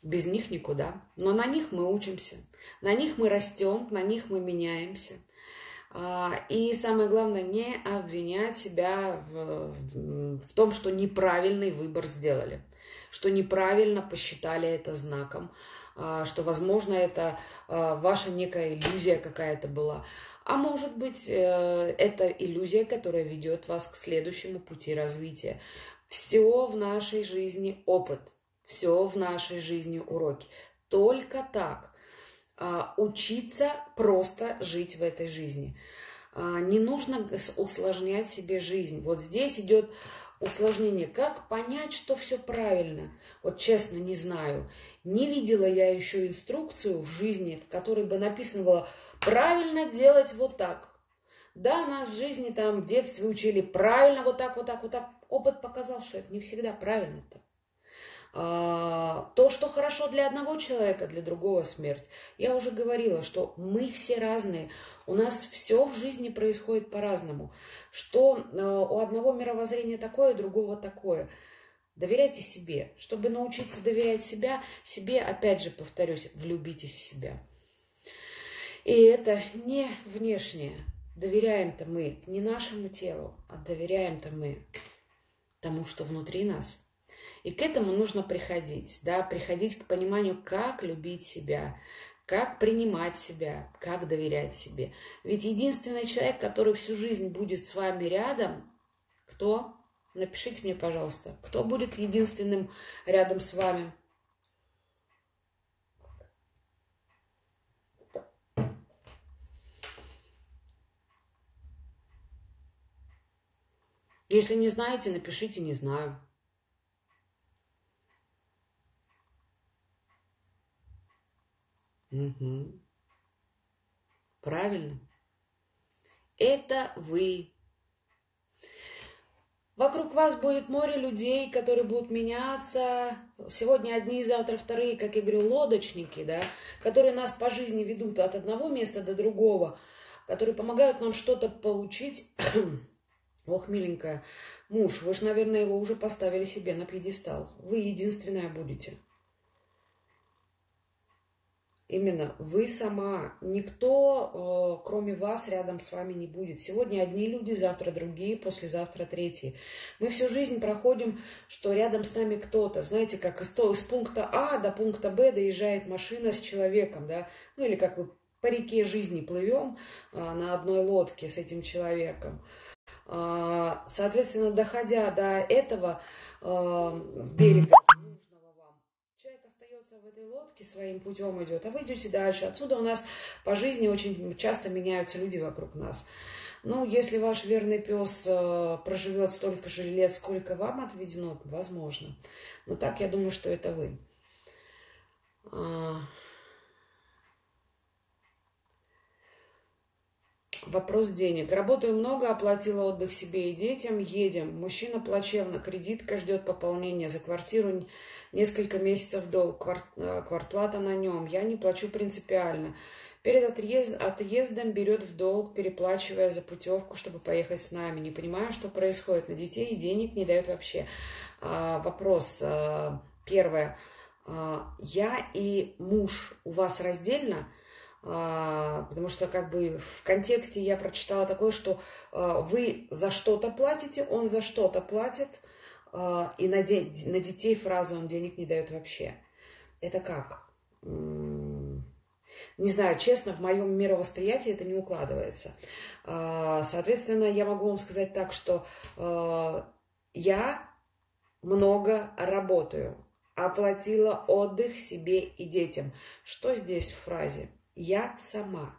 Без них никуда. Но на них мы учимся, на них мы растем, на них мы меняемся. И самое главное, не обвинять себя в том, что неправильный выбор сделали, что неправильно посчитали это знаком, что, возможно, это ваша некая иллюзия какая-то была. А может быть, это иллюзия, которая ведет вас к следующему пути развития. Все в нашей жизни опыт, все в нашей жизни уроки. Только так учиться просто жить в этой жизни. Не нужно усложнять себе жизнь. Вот здесь идет усложнение. Как понять, что все правильно? Вот честно, не знаю. Не видела я еще инструкцию в жизни, в которой бы написано было «правильно делать вот так». Да, нас в жизни там в детстве учили правильно вот так, вот так, вот так. Опыт показал, что это не всегда правильно-то. То, что хорошо для одного человека, для другого смерть. Я уже говорила, что мы все разные, у нас все в жизни происходит по-разному. Что у одного мировоззрение такое, у другого такое. Доверяйте себе. Чтобы научиться доверять себе, опять же повторюсь, влюбитесь в себя. И это не внешнее. Доверяем-то мы не нашему телу, а доверяем-то мы тому, что внутри нас. И к этому нужно приходить, да, приходить к пониманию, как любить себя, как принимать себя, как доверять себе. Ведь единственный человек, который всю жизнь будет с вами рядом, кто? Напишите мне, пожалуйста, кто будет единственным рядом с вами? Если не знаете, напишите «не знаю». Угу. Правильно. Это вы. Вокруг вас будет море людей, которые будут меняться. Сегодня одни, завтра вторые, как я говорю, лодочники, да, которые нас по жизни ведут от одного места до другого, которые помогают нам что-то получить. Ох, миленькая, муж, вы же, наверное, его уже поставили себе на пьедестал. Вы единственная будете. Именно вы сама. Никто, кроме вас, рядом с вами не будет. Сегодня одни люди, завтра другие, послезавтра третьи. Мы всю жизнь проходим, что рядом с нами кто-то. Знаете, как из пункта А до пункта Б доезжает машина с человеком, да? Ну или как вы по реке жизни плывем на одной лодке с этим человеком. Соответственно, доходя до этого берега, человек остается в этой лодке, своим путем идет, а вы идете дальше. Отсюда у нас по жизни очень часто меняются люди вокруг нас. Ну, если ваш верный пес проживет столько же лет, сколько вам отведено, возможно. Но так я думаю, что это вы. Вопрос денег. Работаю много, оплатила отдых себе и детям. Едем. Мужчина плачевно. Кредитка ждет пополнения. За квартиру несколько месяцев долг. Квартплата на нем. Я не плачу принципиально. Перед отъездом берет в долг, переплачивая за путевку, чтобы поехать с нами. Не понимаю, что происходит. На детей денег не дает вообще. Вопрос. Первое. Я и муж у вас раздельно? Потому что как бы в контексте я прочитала такое, что вы за что-то платите, он за что-то платит, и на детей фраза «он денег не дает вообще». Это как? Не знаю, честно, в моем мировосприятии это не укладывается. Соответственно, я могу вам сказать так, что я много работаю, оплатила отдых себе и детям. Что здесь в фразе? Я сама.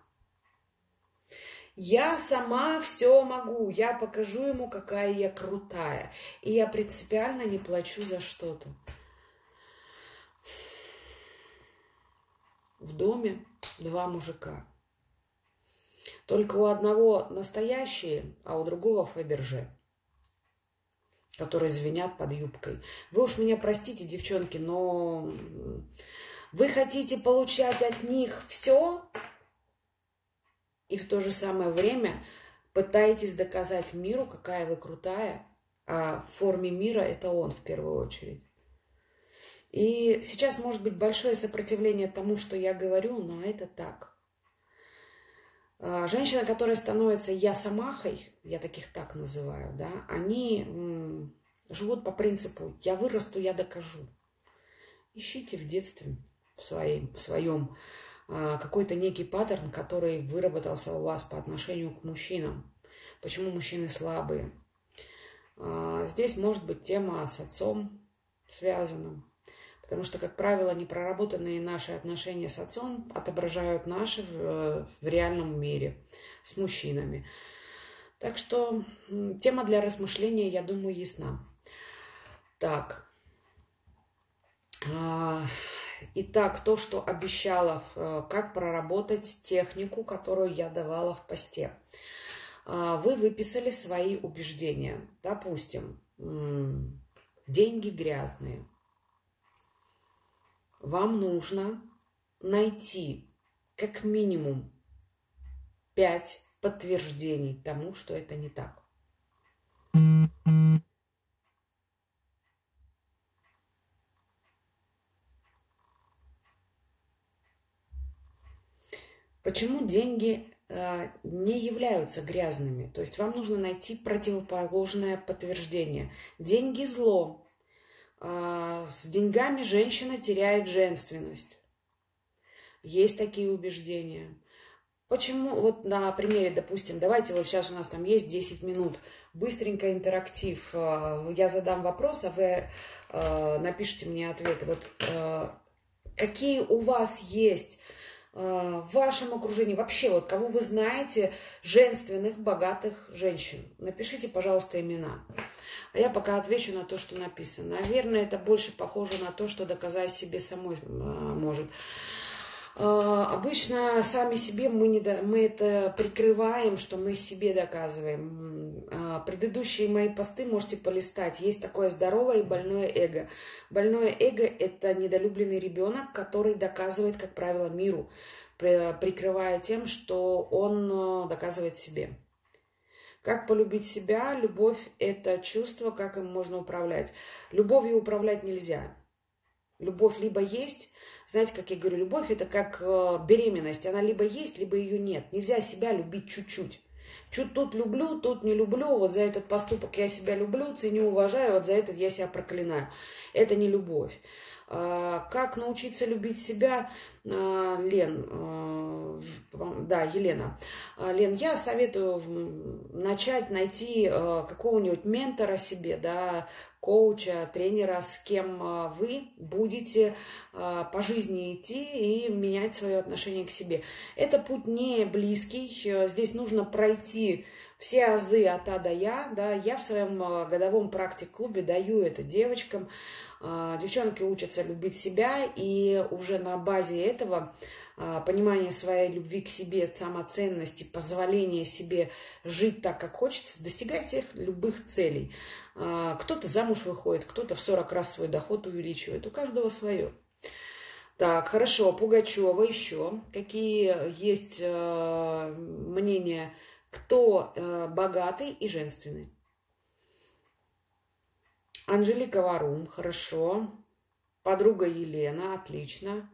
Я сама все могу. Я покажу ему, какая я крутая. И я принципиально не плачу за что-то. В доме 2 мужика. Только у одного настоящие, а у другого Фаберже, которые звенят под юбкой. Вы уж меня простите, девчонки, но вы хотите получать от них все, и в то же самое время пытаетесь доказать миру, какая вы крутая, а в форме мира это он в первую очередь. И сейчас может быть большое сопротивление тому, что я говорю, но это так. Женщины, которые становятся я-самахой, я таких так называю, да, они живут по принципу «я вырасту, я докажу». Ищите в детстве в своем какой-то некий паттерн, который выработался у вас по отношению к мужчинам. Почему мужчины слабые? Здесь может быть тема с отцом связана. Потому что, как правило, непроработанные наши отношения с отцом отображают наши в реальном мире с мужчинами. Так что тема для размышления, я думаю, ясна. Так. Итак, то, что обещала, как проработать технику, которую я давала в посте. Вы выписали свои убеждения. Допустим, деньги грязные. Вам нужно найти как минимум 5 подтверждений тому, что это не так. Почему деньги не являются грязными? То есть вам нужно найти противоположное подтверждение. Деньги – зло. С деньгами женщина теряет женственность. Есть такие убеждения. Почему? Вот на примере, допустим, давайте вот сейчас у нас там есть 10 минут, быстренько интерактив. Я задам вопрос, а вы напишите мне ответы. Вот какие у вас есть в вашем окружении, вообще вот кого вы знаете, женственных, богатых женщин? Напишите, пожалуйста, имена. А я пока отвечу на то, что написано. Наверное, это больше похоже на то, что доказать себе самой может. Обычно сами себе мы это прикрываем, что мы себе доказываем. Предыдущие мои посты можете полистать. Есть такое здоровое и больное эго. Больное эго – это недолюбленный ребенок, который доказывает, как правило, миру, прикрывая тем, что он доказывает себе. Как полюбить себя? Любовь – это чувство, как им можно управлять. Любовью управлять нельзя. Любовь либо есть, знаете, как я говорю, любовь – это как беременность. Она либо есть, либо ее нет. Нельзя себя любить чуть-чуть. Чуть тут люблю, тут не люблю. Вот за этот поступок я себя люблю, ценю, уважаю. Вот за этот я себя проклинаю. Это не любовь. Как научиться любить себя, Лен, да, Елена. Лен, я советую начать найти какого-нибудь ментора себе, да, коуча, тренера, с кем вы будете по жизни идти и менять свое отношение к себе. Это путь не близкий, здесь нужно пройти все азы от А до Я. Да. Я в своем годовом практик-клубе даю это девочкам. Девчонки учатся любить себя, и уже на базе этого понимания своей любви к себе, самоценности, позволения себе жить так, как хочется, достигать всех любых целей. Кто-то замуж выходит, кто-то в 40 раз свой доход увеличивает, у каждого свое. Так, хорошо, Пугачева еще. Какие есть мнения, кто богатый и женственный? Анжелика Варум, хорошо. Подруга Елена, отлично.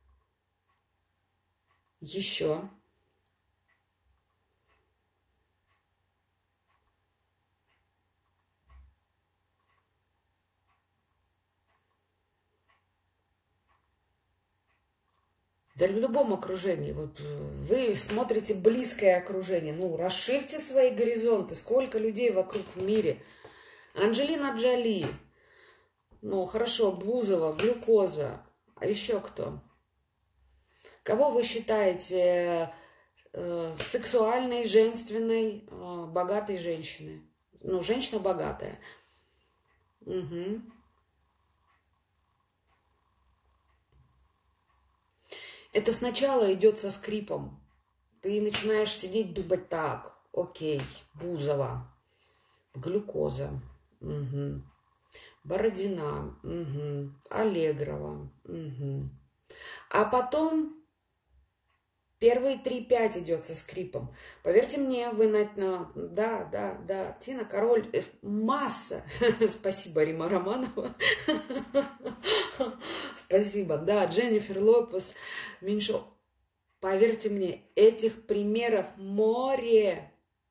Еще. Да в любом окружении. Вот вы смотрите близкое окружение. Ну, расширьте свои горизонты. Сколько людей вокруг в мире. Анджелина Джоли. Ну, хорошо, Бузова, глюкоза. А еще кто? Кого вы считаете сексуальной, женственной, богатой женщиной? Ну, женщина богатая. Угу. Это сначала идет со скрипом. Ты начинаешь сидеть, думать так. Окей, Бузова, глюкоза. Угу. Бородина, угу. Аллегрова. Угу. А потом Первые 3-5 идет со скрипом. Поверьте мне, вы да, Тина Король, масса. Спасибо, Рима Романова. Спасибо. Да, Дженнифер Лопес, Меньшов. Поверьте мне, этих примеров море.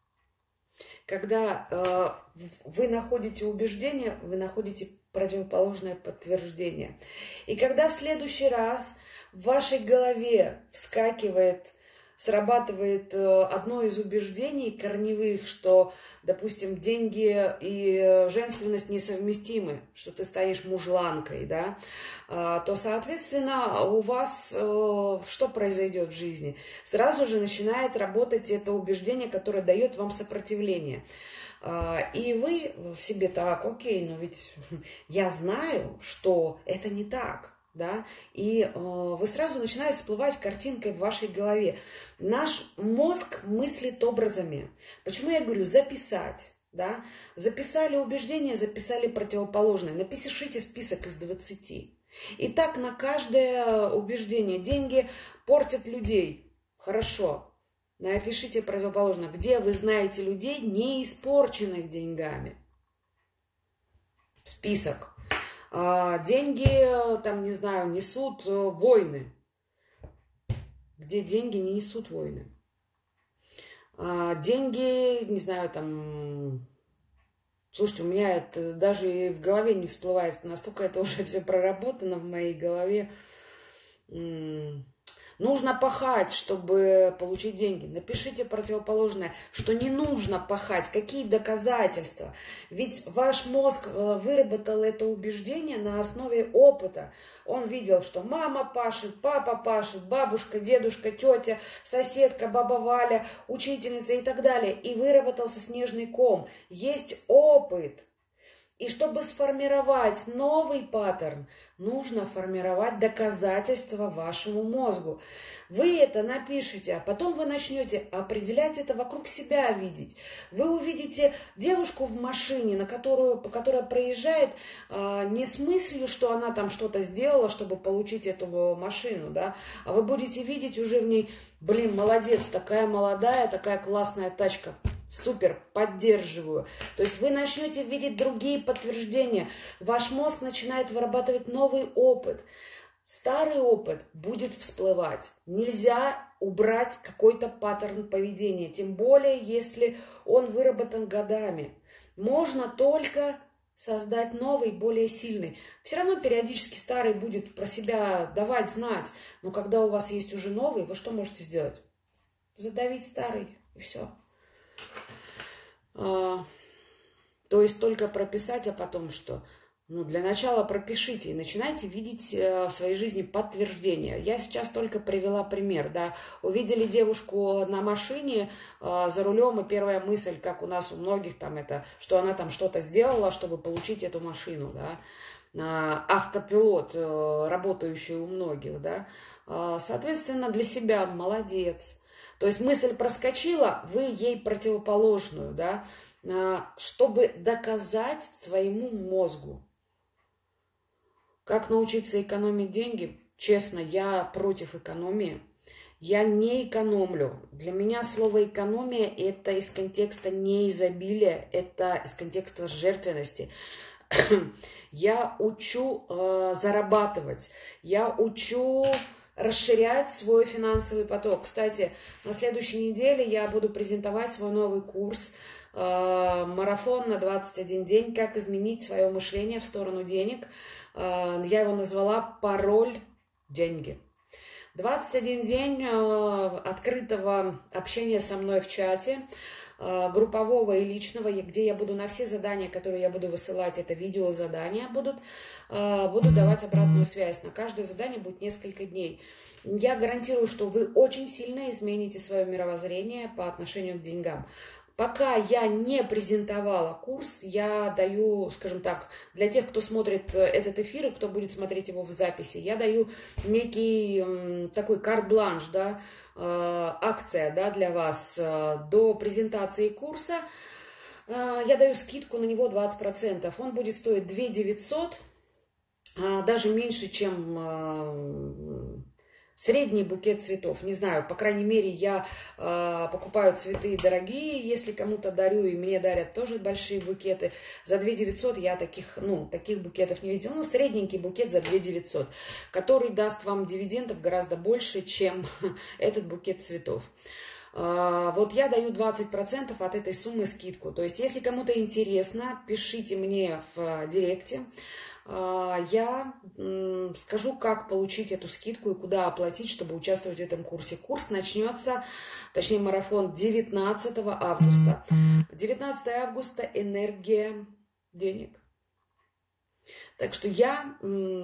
Когда вы находите убеждение, вы находите противоположное подтверждение. И когда в следующий раз в вашей голове срабатывает одно из убеждений корневых, что, допустим, деньги и женственность несовместимы, что ты станешь мужланкой, да, то, соответственно, у вас что произойдет в жизни? Сразу же начинает работать это убеждение, которое дает вам сопротивление. И вы в себе так, окей, но ведь я знаю, что это не так. Да? И вы сразу начинаете всплывать картинкой в вашей голове. Наш мозг мыслит образами. Почему я говорю записать? Да? Записали убеждения, записали противоположное. Напишите список из 20. И так на каждое убеждение. Деньги портят людей. Хорошо. Напишите противоположное. Где вы знаете людей, не испорченных деньгами? Список. Деньги, там, не знаю, несут войны. Где деньги не несут войны. Деньги, не знаю, там... Слушайте, у меня это даже и в голове не всплывает. Настолько это уже все проработано в моей голове. Нужно пахать, чтобы получить деньги. Напишите противоположное, что не нужно пахать. Какие доказательства? Ведь ваш мозг выработал это убеждение на основе опыта. Он видел, что мама пашет, папа пашет, бабушка, дедушка, тетя, соседка, баба Валя, учительница и так далее. И выработался снежный ком. Есть опыт. И чтобы сформировать новый паттерн, нужно формировать доказательства вашему мозгу. Вы это напишите, а потом вы начнете определять это вокруг себя видеть. Вы увидите девушку в машине, которая проезжает не с мыслью, что она там что-то сделала, чтобы получить эту машину, да, а вы будете видеть уже в ней, блин, молодец, такая молодая, такая классная тачка. Супер, поддерживаю. То есть вы начнете видеть другие подтверждения. Ваш мозг начинает вырабатывать новый опыт. Старый опыт будет всплывать. Нельзя убрать какой-то паттерн поведения, тем более, если он выработан годами. Можно только создать новый, более сильный. Все равно периодически старый будет про себя давать знать. Но когда у вас есть уже новый, вы что можете сделать? Задавить старый, и все. То есть только прописать, а потом что? Ну, для начала пропишите и начинайте видеть в своей жизни подтверждения. Я сейчас только привела пример, да. Увидели девушку на машине за рулем, и первая мысль, как у нас у многих там это, что она там что-то сделала, чтобы получить эту машину, да. Автопилот, работающий у многих, да. Соответственно, для себя молодец. То есть мысль проскочила, вы ей противоположную, да, чтобы доказать своему мозгу. Как научиться экономить деньги? Честно, я против экономии. Я не экономлю. Для меня слово экономия – это из контекста неизобилия, это из контекста жертвенности. Я учу зарабатывать, я учу расширять свой финансовый поток. Кстати, на следующей неделе я буду презентовать свой новый курс «Марафон на 21 день. Как изменить свое мышление в сторону денег». Я его назвала «Пароль деньги». 21 день открытого общения со мной в чате, группового и личного, где я буду на все задания, которые я буду высылать, это видеозадания буду давать обратную связь. На каждое задание будет несколько дней. Я гарантирую, что вы очень сильно измените свое мировоззрение по отношению к деньгам. Пока я не презентовала курс, я даю, скажем так, для тех, кто смотрит этот эфир и кто будет смотреть его в записи, я даю некий такой карт-бланш, да, акция, да, для вас до презентации курса. Я даю скидку на него 20%. Он будет стоить 2 900, даже меньше, чем Средний букет цветов, не знаю, по крайней мере, я покупаю цветы дорогие, если кому-то дарю, и мне дарят тоже большие букеты. За 2 900 я таких букетов не видела. Ну, средненький букет за 2 900, который даст вам дивидендов гораздо больше, чем этот букет цветов. Вот я даю 20% от этой суммы скидку. То есть, если кому-то интересно, пишите мне в директе. Я скажу, как получить эту скидку и куда оплатить, чтобы участвовать в этом курсе. Курс начнется, точнее марафон 19 августа. 19 августа – энергия денег. Так что я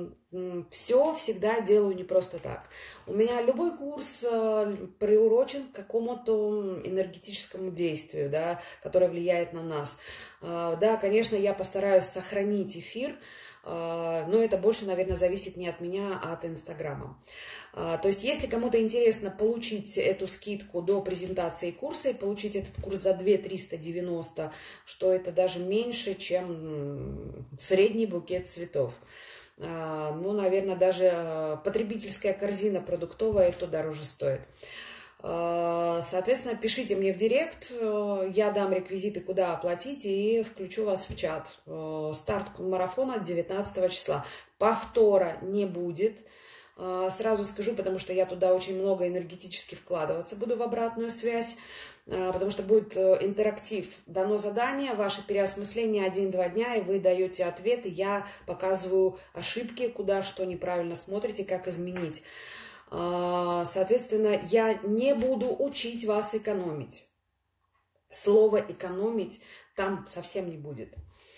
все всегда делаю не просто так. У меня любой курс приурочен к какому-то энергетическому действию, да, которое влияет на нас. Да, конечно, я постараюсь сохранить эфир, но это больше, наверное, зависит не от меня, а от Инстаграма. То есть, если кому-то интересно получить эту скидку до презентации курса и получить этот курс за 2 390, что это даже меньше, чем средний букет цветов. Ну, наверное, даже потребительская корзина продуктовая, это дороже стоит. Соответственно, пишите мне в директ, я дам реквизиты, куда оплатить, и включу вас в чат. Старт марафона 19 числа. Повтора не будет. Сразу скажу, потому что я туда очень много энергетически вкладываться буду в обратную связь, потому что будет интерактив. Дано задание, ваше переосмысление 1-2 дня, и вы даете ответы. Я показываю ошибки, куда что неправильно смотрите, как изменить. Соответственно, я не буду учить вас экономить. Слово «экономить» там совсем не будет.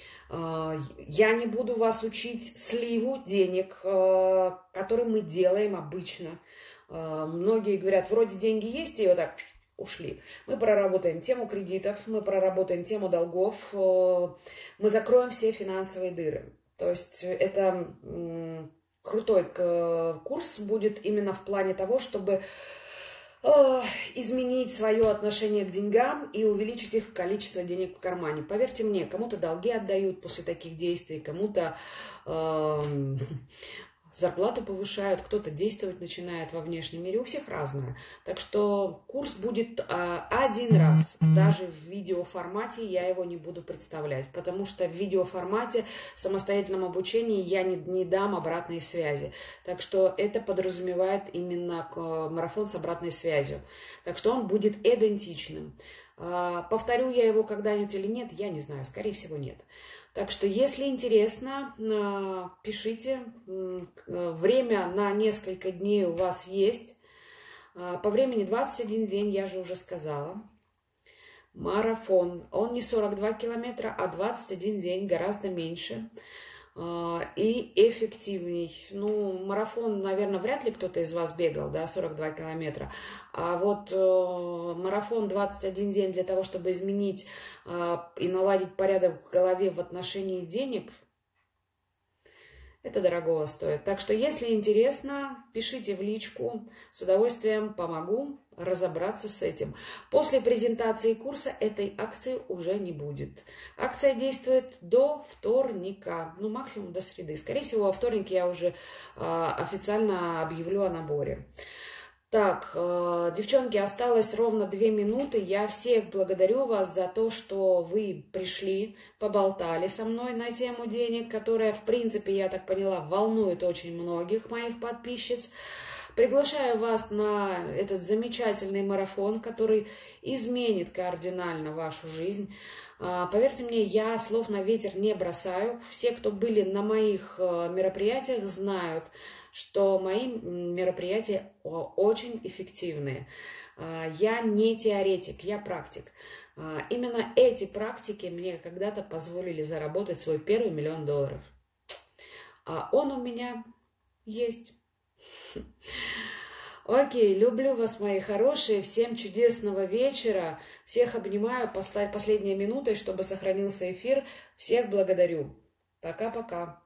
Я не буду вас учить сливу денег, который мы делаем обычно. Многие говорят, вроде деньги есть, и вот так ушли. Мы проработаем тему кредитов, мы проработаем тему долгов, мы закроем все финансовые дыры. То есть это крутой курс будет именно в плане того, чтобы изменить свое отношение к деньгам и увеличить их количество денег в кармане. Поверьте мне, кому-то долги отдают после таких действий, кому-то зарплату повышают, кто-то действовать начинает во внешнем мире, у всех разное. Так что курс будет один раз, даже в видеоформате я его не буду представлять, потому что в видеоформате, в самостоятельном обучении я не дам обратной связи. Так что это подразумевает именно марафон с обратной связью. Так что он будет идентичным. Повторю я его когда-нибудь или нет, я не знаю, скорее всего нет. Так что, если интересно, пишите. Время на несколько дней у вас есть. По времени 21 день, я же уже сказала. Марафон. Он не 42 километра, а 21 день, гораздо меньше. И эффективней. Ну, марафон, наверное, вряд ли кто-то из вас бегал, да, 42 километра. А вот марафон 21 день для того, чтобы изменить и наладить порядок в голове в отношении денег, это дорого стоит. Так что, если интересно, пишите в личку, с удовольствием помогу разобраться с этим. После презентации курса этой акции уже не будет. Акция действует до вторника, ну максимум до среды. Скорее всего, во вторник я уже официально объявлю о наборе. Так, девчонки, осталось ровно 2 минуты. Я всех благодарю вас за то, что вы пришли, поболтали со мной на тему денег, которая, в принципе, я так поняла, волнует очень многих моих подписчиц. Приглашаю вас на этот замечательный марафон, который изменит кардинально вашу жизнь. Поверьте мне, я слов на ветер не бросаю. Все, кто были на моих мероприятиях, знают, что мои мероприятия очень эффективные. Я не теоретик, я практик. Именно эти практики мне когда-то позволили заработать свой первый $1 000 000. Он у меня есть. Окей, люблю вас, мои хорошие. Всем чудесного вечера. Всех обнимаю. Последняя минута, чтобы сохранился эфир. Всех благодарю. Пока-пока.